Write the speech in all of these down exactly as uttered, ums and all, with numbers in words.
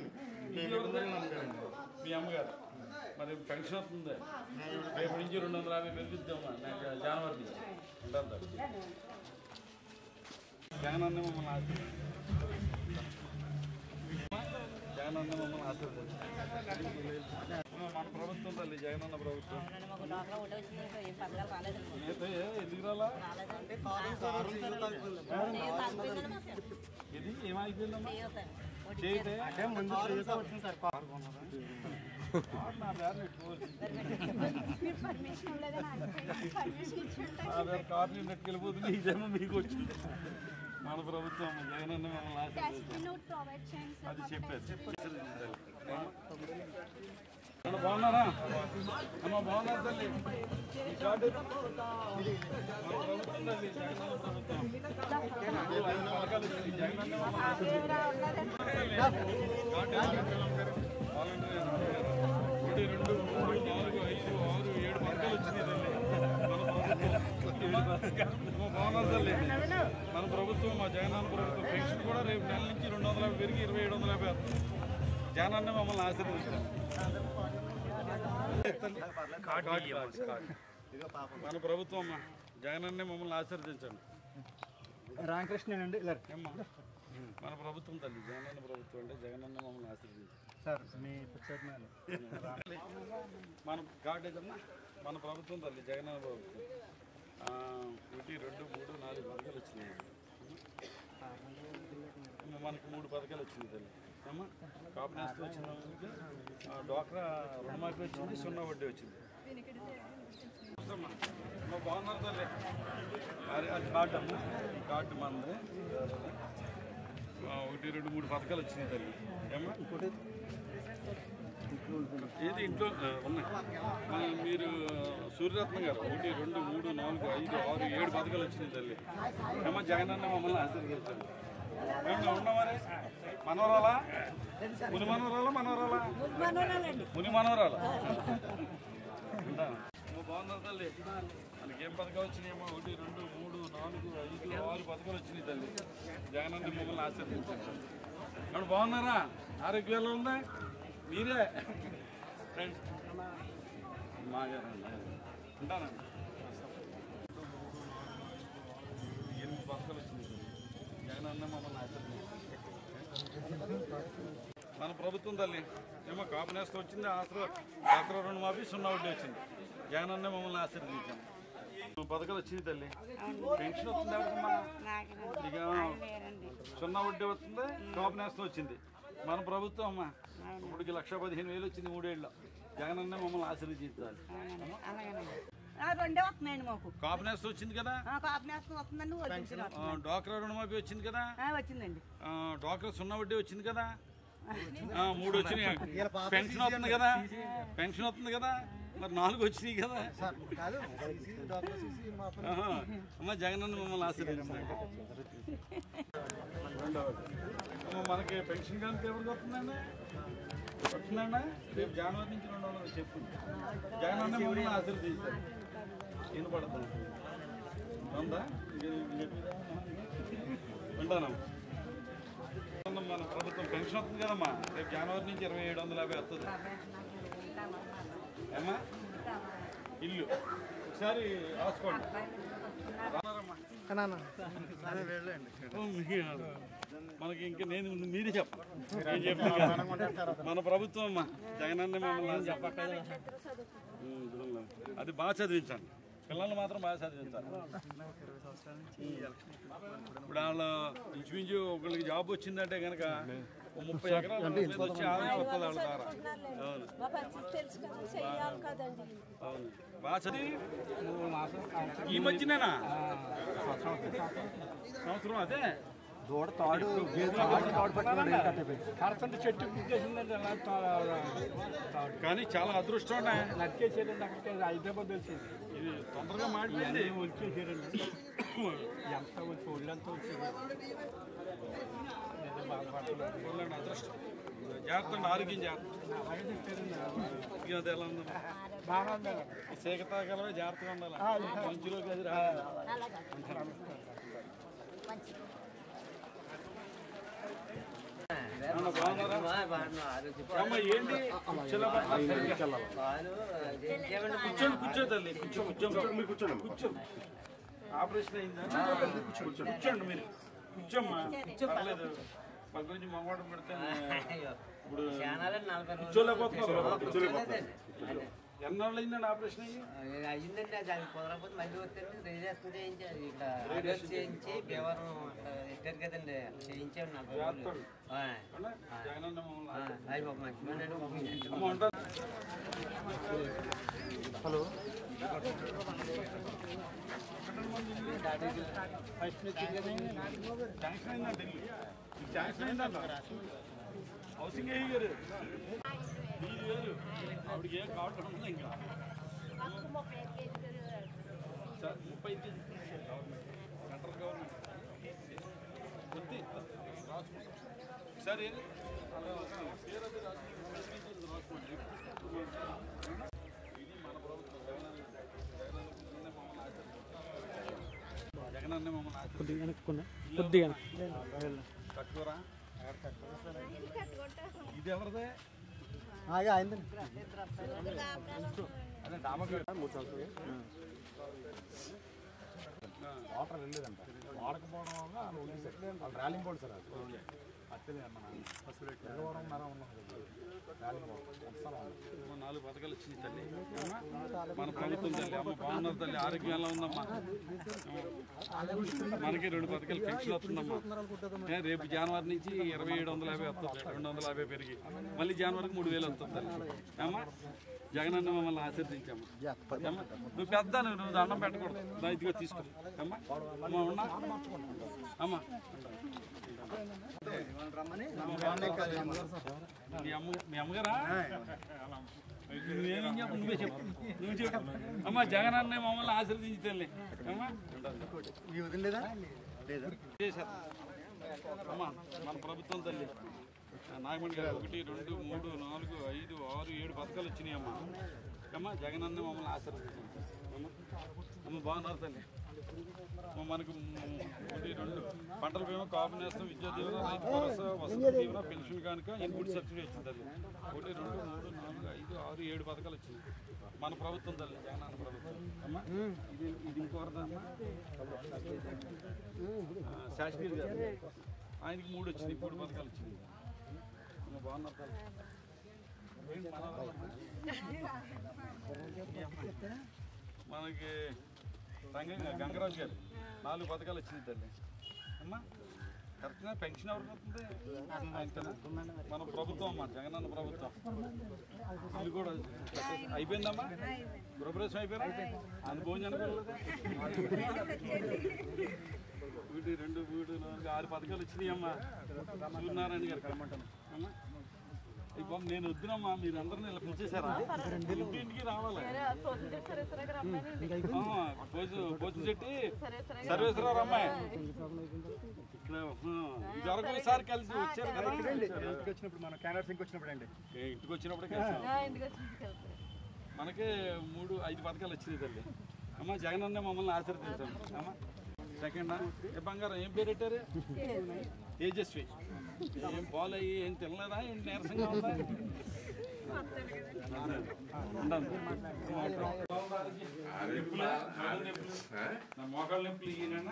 మీ అమ్మగారు మరి పెన్షన్ వస్తుంది రేపు నుంచి రెండు వందల యాభై పెరుగుద్దామా నాకు జనవరి నుంచి ఉంటాను జగనన్న మమ్మల్ని ఆశీర్వదించండి జగనన్న మమ్మల్ని ఆశీర్వదించండి మన ప్రభుత్వం తల్లి జగనన్న ప్రభుత్వం ఎందుకు రాలా ఇది ఏమైపోయిందమ్మా చేయితే అంటే ముందు వచ్చింది సార్ కారు కొన్నారా నా పేరు కారు నెట్కి వెళ్ళిపోతుంది ఇదేమో మీకు వచ్చింది మన ప్రభుత్వం జగనన్న మమ్మల్ని ఆశీర్వదించండి అది చెప్పారు బాగున్నారా అమ్మ బాగున్నారు తల్లి ఈ కార్డు ప్రభుత్వం తల్లి జగనన్న ప్రభుత్వం జగనన్న ఒకటి రెండు మూడు నాలుగు ఐదు ఆరు ఏడు పథకాలు వచ్చినాయి తల్లి మన ప్రభుత్వం బాగున్నారు తల్లి మన ప్రభుత్వం మా జగనన్న ప్రభుత్వం పెన్షన్ కూడా రేపు నెల నుంచి రెండు వందల యాభై పెరిగి ఇరవై ఏడు వందల యాభై వస్తుంది జగనన్న మమ్మల్ని ఆశీర్వదించారు మన ప్రభుత్వం అమ్మా జగనన్నే మమ్మల్ని ఆశీర్వదించండి రామకృష్ణ అండి మన ప్రభుత్వం తల్లి జగనన్న ప్రభుత్వం అంటే జగనన్న మమ్మల్ని ఆశీర్వదించండి సార్ మీ మన కార్డు ఏదన్నా మన ప్రభుత్వం తల్లి జగనన్న ప్రభుత్వం ఒకటి రెండు మూడు నాలుగు పథకాలు వచ్చినాయి మనకి మూడు పథకాలు వచ్చినాయి తల్లి అమ్మ కాపునేస్తూ వచ్చిన డ్వాక్రా రుణమాఫీ వచ్చింది సున్నా వడ్డీ వచ్చింది బాగున్నారు తల్లి అది అది కార్డు అమ్మ ఈ కార్డు మనది ఒకటి రెండు మూడు పథకాలు వచ్చినాయి తల్లి ఏమ్మా ఇంకోటి ఏది ఇంట్లో ఉన్నాయి మీరు సూర్యరత్నం గారు ఒకటి రెండు మూడు నాలుగు ఐదు ఆరు ఏడు పథకాలు వచ్చినాయి తల్లి ఏమో జగనన్న మమ్మల్ని ఆశీర్వదించండి ఏమన్నా ఉన్నామని మనవరాలా ముని మనవరాలా మనవరాలా ముని మనవరాలా బాగున్నారు తల్లి మనకి ఏం పథకాలు వచ్చినాయేమో ఒకటి రెండు మూడు నాలుగు ఐదు ఆరు పథకాలు వచ్చినాయి తల్లి జగనన్న మమ్మల్ని ఆశీర్వదించండి ఇప్పుడు బాగున్నారా ఆరోగ్యాలు ఉందా మీరే ఫ్రెండ్ మా గారు ఉంటానండి ఎనిమిది పథకాలు వచ్చినాయి జగనన్న మమ్మల్ని ఆశీర్వదించండి మన ప్రభుత్వం తల్లి ఏమో కాపునేస్తూ వచ్చింది ఆసరా డాక్టర్ రుణమాఫీ సున్నా వడ్డీ వచ్చింది జగనన్న మమ్మల్ని ఆశీర్వదించండి పథకాలు వచ్చింది తల్లి పెన్షన్ వస్తుంది ఎవరికమ్మా ఇక సున్నా వడ్డీ వస్తుంది కాపునేస్తూ వచ్చింది మన ప్రభుత్వం అమ్మ ఇప్పటికి లక్ష పదిహేను వేలు వచ్చింది మూడేళ్ళు జగనన్న మమ్మల్ని ఆశీర్వదించాలి కాపునేస్తూ వచ్చింది కదా డ్వాక్రా రుణమాఫీ వచ్చింది కదా వచ్చిందండి డ్వాక్రా సున్నా వడ్డీ వచ్చింది కదా మూడు వచ్చినాయి పెన్షన్ వస్తుంది కదా పెన్షన్ వస్తుంది కదా మరి నాలుగు వచ్చినాయి కదా అమ్మ జగనన్న మమ్మల్ని ఆశీర్వదించాలి మనకి పెన్షన్ కానీ ఎవరికి వస్తుందండి వస్తుందండి రేపు జనవరి నుంచి రెండు వందలు చెప్పు జగనన్న మమ్మల్ని ఆశీర్వదించాలి వినపడుతుంది ఉందా ఉంటానమ్మా మన ప్రభుత్వం పెన్షన్ వస్తుంది కదమ్మా రేపు జనవరి నుంచి ఇరవై ఏడు వందల యాభై వస్తుంది ఏమ్మా ఇల్లు ఒకసారి రాసుకోండి మనకి ఇంకా నేను మీరే చెప్పండి మన ప్రభుత్వం అమ్మా జగనన్న మమ్మల్ని అది బాగా చదివించండి పిల్లల్ని మాత్రం బాగా చదివించాలి ఇప్పుడు వాళ్ళు ఇంచుమించు ఒకళ్ళకి జాబ్ వచ్చిందంటే కనుక ముప్పై ఎకరాలు వచ్చి ఆదాయం వస్తుంది వాళ్ళ ద్వారా అవును బాగా చదివి ఈ మధ్యనేనా సంవత్సరం అదే దూడ తాడు చెట్టు కానీ చాలా అదృష్టం నరికేసేదండి అక్కడికి హైదరాబాద్ వచ్చింది ఇది తొందరగా మాడిపోయింది వచ్చేసారండి ఎంత వచ్చి ఒళ్ళంతా వచ్చేది బాధపడుతున్నాను అదృష్టం జాగ్రత్త ఆరోగ్యం జాగ్రత్త అది ఎలా ఉంది బాగా ఉండాలి సేక తాగలవే జాగ్రత్తగా ఉండాలి మంచులోకి అది రావాలి ఏమన్నా బాగున్నారా అమ్మ ఏంటి కూర్చోండి కూర్చో తల్లి కూర్చో కూర్చోండి మీరు కూర్చోండి కూర్చోండి ఆపరేషన్ అయిందా కూర్చోండి కూర్చోండి మీరు కూర్చోమ్మా పర్లేదు పక్క నుంచి మగవాడు పెడితే ఇప్పుడు కూర్చోలేకపోతున్నారు ఎన్నాళ్ళు అయిందండి ఆపరేషన్ అయ్యి అయ్యిందండి అది అది కుదరకపోతే మళ్ళీ వచ్చారు రేడియేషన్ చేయించారు ఇక్కడ రేడియేషన్ చేయించి భీవరం ఎట్టారు కదండి చేయించాడు నలభై హలో హౌసింగ్ అయ్యారు ఆవిడకి ఏం కావటం ఉందా ఇంకా ముప్పై సెంట్రల్ గవర్నమెంట్ సరే ఇది మన ప్రభుత్వం జగన్ అన్న మమ్మల్ని కొద్దిగా వెనక్కున్నా కొద్దిగా కట్టుకోరా ఇది ఎవరిదే అయిందండి అదే డామర్ మూడు సంవత్సరాలు వాటర్ వెళ్ళలేదంట వాడకపోవడం వల్ల వాళ్ళు వదిలేసారు వాళ్ళు ర్యాలింగ్ బోర్డు సార్ అది అత్తలే మన పెరగవరం నర ఉన్నాం ర్యాలింగ్ బోర్డు నాలుగు పథకాలు వచ్చింది తల్లి మన ప్రభుత్వం తల్లి అమ్మ బాగున్నారు తల్లి ఆరోగ్యం ఎలా ఉందమ్మా మనకి రెండు పథకాలు పెన్షన్ వస్తుందమ్మా రేపు జనవరి నుంచి ఇరవై ఏడు వందల యాభై వస్తుంది రెండు వందల యాభై పెరిగి మళ్ళీ జనవరికి మూడు వేలు వస్తుంది తల్లి అమ్మా జగన్ అన్న మమ్మల్ని ఆశీర్వదించమ్మా అమ్మా నువ్వు పెద్ద నువ్వు దండం పెట్టకూడదు నా ఇదిగో తీసుకో అమ్మా అమ్మా ఉన్నా అమ్మా మీ అమ్మ మీ అమ్మగారా నువ్వేం చెప్పు నువ్వే చెప్పు నువ్వు చెప్పు అమ్మ జగన్ అన్న మమ్మల్ని ఆశీర్వదించి తల్లి అమ్మా చేశారు అమ్మ మన ప్రభుత్వం తల్లి నాగమణి గారు ఒకటి రెండు మూడు నాలుగు ఐదు ఆరు ఏడు పథకాలు వచ్చినాయి అమ్మ అమ్మ జగన్ అన్న మమ్మల్ని ఆశీర్వదించారు అమ్మ అమ్మ బాగున్నారు తల్లి మనకు ఒకటి రెండు పంటల బీమా కాపు నేస్తం విద్యా దీవెన రైతు భరోసా వసతి దీవెన పెన్షన్ కనుక ఇన్పుట్ సబ్సిడీ వచ్చింది అది ఒకటి రెండు మూడు నాలుగు ఐదు ఆరు ఏడు పథకాలు వచ్చింది మన ప్రభుత్వం తల్లి జగనన్న ప్రభుత్వం అమ్మా ఇది ఇది ఇంకోరదమ్మా శాస్త్రి గారు ఆయనకి మూడు వచ్చింది మూడు పథకాలు వచ్చింది బాగున్నారు తల్లి మనకి గంగరాజు గారు నాలుగు పథకాలు వచ్చినాయి తల్లి అమ్మా కరెక్ట్గా పెన్షన్ ఎవరికి వస్తుంది మన ప్రభుత్వం అమ్మా జగనన్న ప్రభుత్వం ఇది కూడా అయిపోయిందమ్మా గృహప్రవేశం అయిపోయినా అది భోజనం వీటి రెండు వీడు నాలుగు ఆరు పథకాలు వచ్చినాయి అమ్మా సూర్యనారాయణ గారు కమ్మంటాను అమ్మా ఇప్పుడు నేను వద్దునమ్మా మీరు అందరినీ ఇలా పిలిచేశారా ఇంటింటికి రావాలి పోతు చెట్టి సర్వేశ్వరరావు అమ్మాయి ఇక్కడ ఇదివరకు ఒకసారి కలిసి వచ్చారు కదా ఇంటికి వచ్చినప్పుడు మన క్యానర్స్ ఇంటికి వచ్చినప్పుడు అండి ఇంటికి వచ్చినప్పుడే మనకి మూడు ఐదు పథకాలు వచ్చినాయి తల్లి అమ్మ జగన్ అన్న మమ్మల్ని ఆశీర్వదించాం అమ్మ సెకండ్ ఏ బంగారం ఏం పేరు పెట్టారు తేజస్వి ఏం పాలయ్యి ఏం తినలేదా ఏం నీరసంగా ఉందా మోకాళ్ళ నొప్పులు ఈయన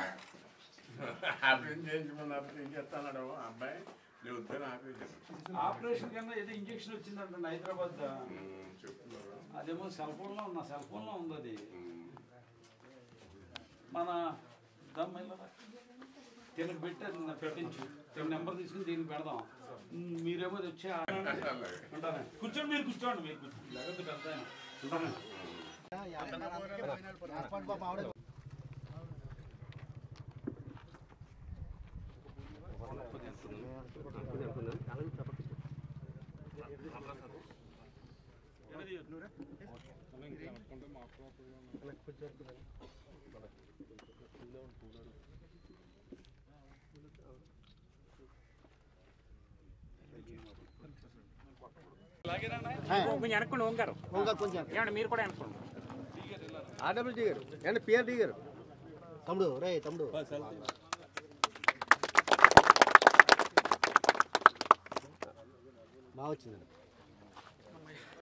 ఆపరేషన్ కన్నా ఏదో ఇంజక్షన్ వచ్చిందంటే హైదరాబాద్ అదేమో సెల్ ఫోన్ లో ఉన్నా సెల్ ఫోన్ లో ఉంది అది మన దీనికి పెట్టి పెట్టించు నెంబర్ తీసుకుని దీనికి పెడదాం మీరేమో వచ్చి ఉంటారా కూర్చోండి మీరు కూర్చోండి మీరు కూర్చోండి లేకపోతే పెద్ద కొంచెం అనుకోండి ఓంకారు ఏమంటే మీరు కూడా అనుకోండి ఆర్డబ్ల్యూ దిగారు అండ్ పిఆర్ దిగారు తమ్ముడు రే తమ్ముడు బాగా వచ్చిందండి.